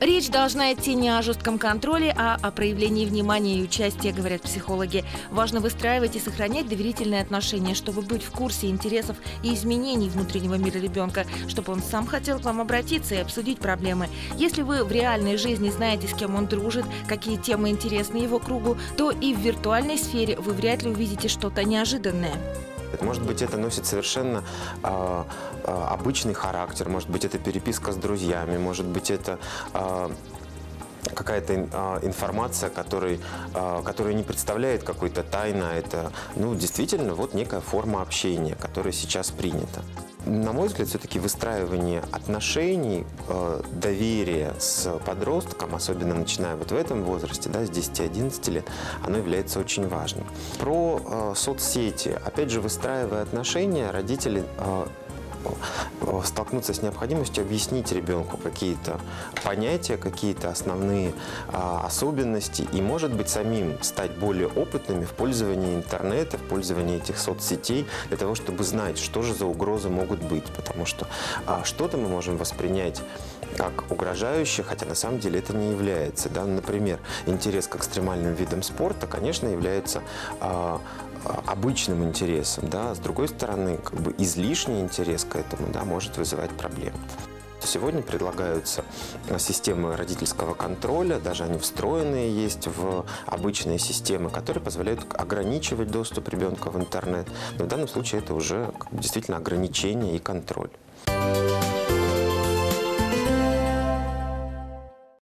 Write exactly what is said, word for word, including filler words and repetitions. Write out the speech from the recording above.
Речь должна идти не о жестком контроле, а о проявлении внимания и участия, говорят психологи. Важно выстраивать и сохранять доверительные отношения, чтобы быть в курсе интересов и изменений внутреннего мира ребенка, чтобы он сам хотел к вам обратиться и обсудить проблемы. Если вы в реальной жизни знаете, с кем он дружит, какие темы интересны его кругу, то и в виртуальной сфере вы вряд ли увидите что-то неожиданное. Может быть, это носит совершенно э, э, обычный характер, может быть, это переписка с друзьями, может быть, это э, какая-то э, информация, который, э, которая не представляет какой-то тайны, это ну, действительно вот некая форма общения, которая сейчас принята. На мой взгляд, все-таки выстраивание отношений, э, доверия с подростком, особенно начиная вот в этом возрасте, да, с десяти-одиннадцати лет, оно является очень важным. Про э, соцсети. Опять же, выстраивая отношения, родители э, столкнуться с необходимостью объяснить ребенку какие-то понятия, какие-то основные а, особенности и, может быть, самим стать более опытными в пользовании интернета, в пользовании этих соцсетей, для того, чтобы знать, что же за угрозы могут быть. Потому что а, что-то мы можем воспринять как угрожающее, хотя на самом деле это не является. Да? Например, интерес к экстремальным видам спорта, конечно, является а, обычным интересом, да, с другой стороны, как бы излишний интерес к этому, да, может вызывать проблемы. Сегодня предлагаются системы родительского контроля, даже они встроенные есть в обычные системы, которые позволяют ограничивать доступ ребенка в интернет. Но в данном случае это уже действительно ограничение и контроль.